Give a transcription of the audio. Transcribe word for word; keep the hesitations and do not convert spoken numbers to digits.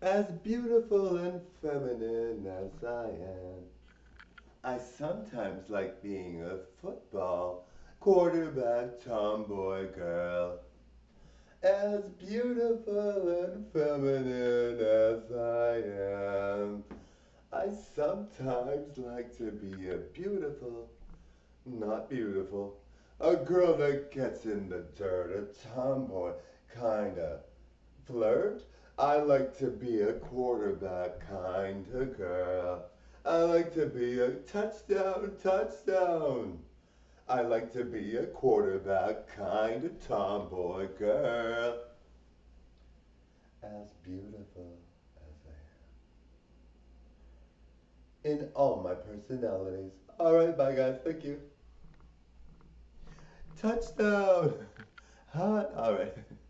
as beautiful and feminine as I am. I sometimes like being a football quarterback tomboy girl, as beautiful and feminine as I am. I sometimes like to be a beautiful, not beautiful, a girl that gets in the dirt, a tomboy kinda flirt. I like to be a quarterback kinda girl. I like to be a touchdown, touchdown. I like to be a quarterback kinda tomboy girl. As beautiful as I am. In all my personalities. Alright, bye guys. Thank you. Touchdown! Hot. Alright.